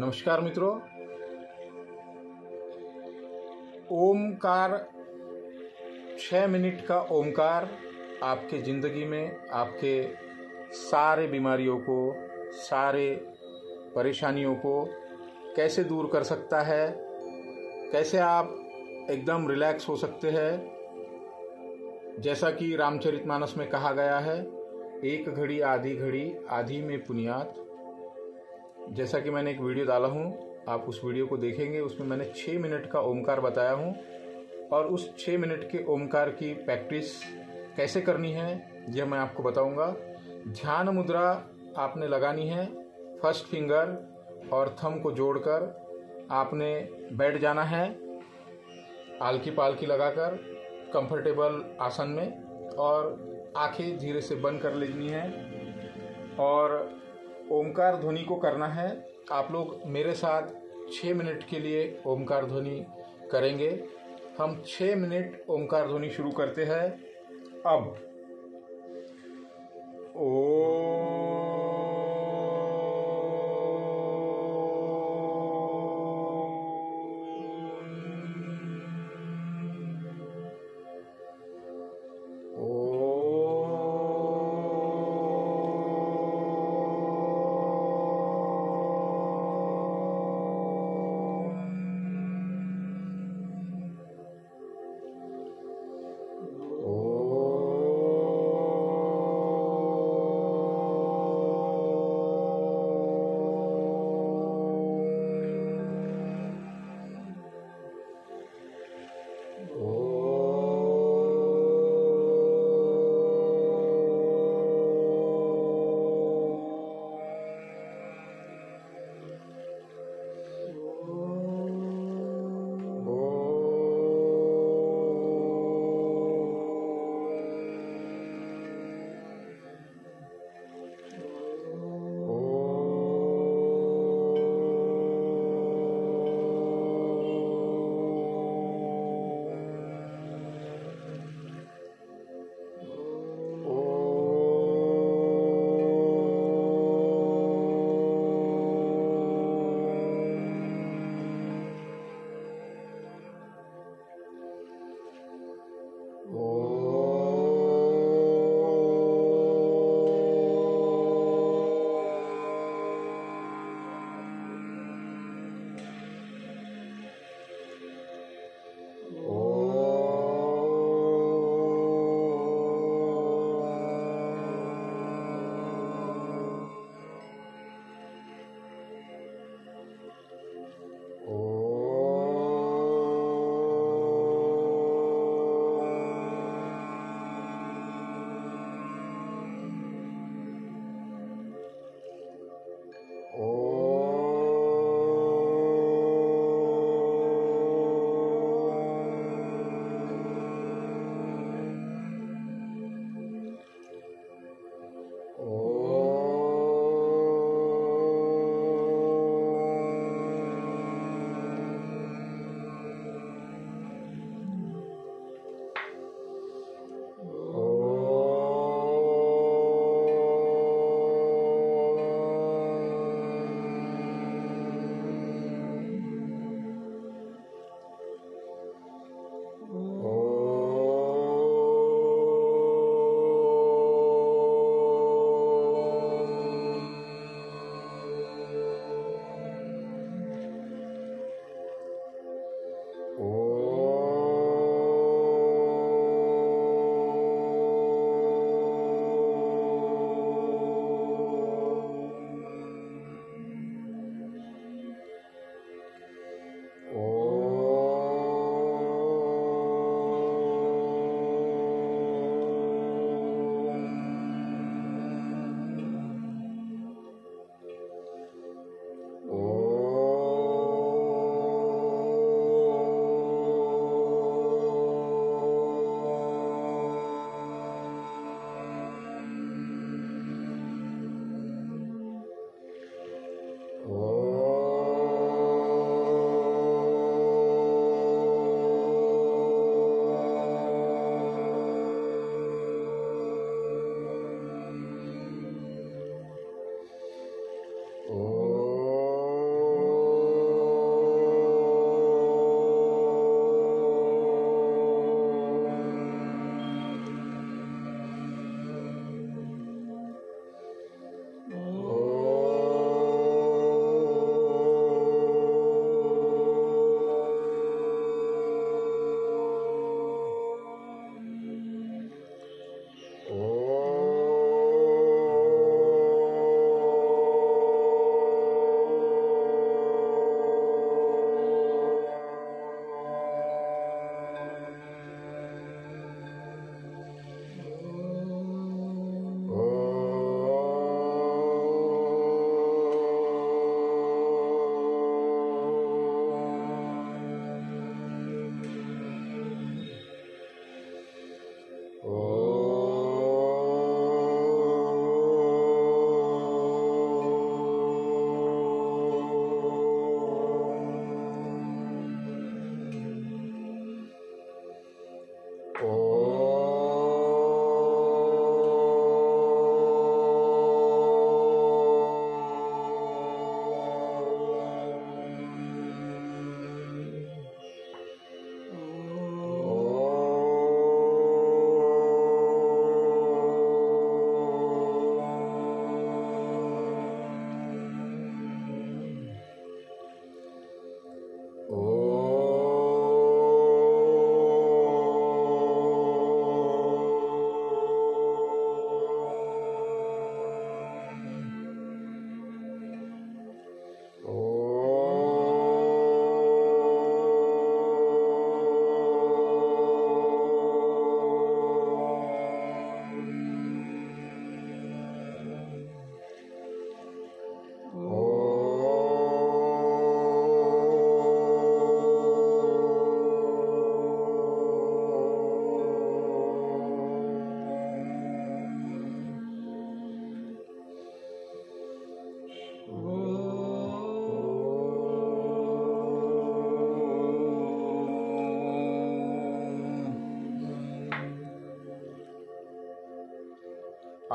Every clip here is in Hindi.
नमस्कार मित्रों। ओमकार 6 मिनट का ओमकार आपके ज़िंदगी में आपके सारे बीमारियों को, सारे परेशानियों को कैसे दूर कर सकता है, कैसे आप एकदम रिलैक्स हो सकते हैं। जैसा कि रामचरितमानस में कहा गया है, एक घड़ी आधी में पुनियात। जैसा कि मैंने एक वीडियो डाला हूँ, आप उस वीडियो को देखेंगे। उसमें मैंने 6 मिनट का ओमकार बताया हूँ और उस 6 मिनट के ओमकार की प्रैक्टिस कैसे करनी है यह मैं आपको बताऊँगा। ध्यान मुद्रा आपने लगानी है। फर्स्ट फिंगर और थंब को जोड़कर आपने बैठ जाना है, आलकी पालकी लगाकर कंफर्टेबल आसन में, और आंखें धीरे से बंद कर लेनी है और ओमकार ध्वनि को करना है। आप लोग मेरे साथ 6 मिनट के लिए ओमकार ध्वनि करेंगे। हम 6 मिनट ओमकार ध्वनि शुरू करते हैं अब।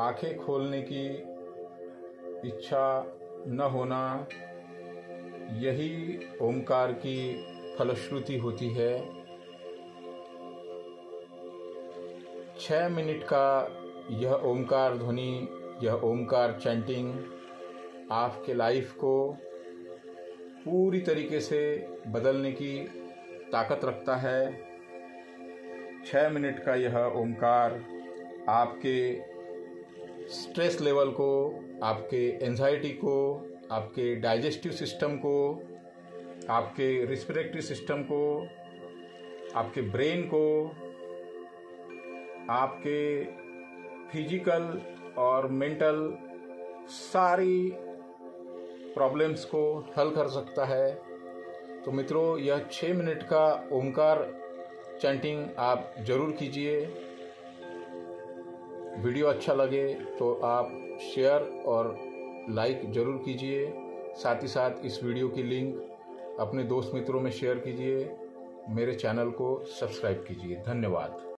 आंखें खोलने की इच्छा न होना, यही ओमकार की फलश्रुति होती है। 6 मिनट का यह ओमकार ध्वनि, यह ओमकार चैंटिंग आपके लाइफ को पूरी तरीके से बदलने की ताकत रखता है। 6 मिनट का यह ओमकार आपके स्ट्रेस लेवल को, आपके एंजाइटी को, आपके डाइजेस्टिव सिस्टम को, आपके रिस्पिरेटरी सिस्टम को, आपके ब्रेन को, आपके फिजिकल और मेंटल सारी प्रॉब्लम्स को हल कर सकता है। तो मित्रों, यह 6 मिनट का ओमकार चैंटिंग आप ज़रूर कीजिए। वीडियो अच्छा लगे तो आप शेयर और लाइक ज़रूर कीजिए। साथ ही साथ इस वीडियो की लिंक अपने दोस्त मित्रों में शेयर कीजिए। मेरे चैनल को सब्सक्राइब कीजिए। धन्यवाद।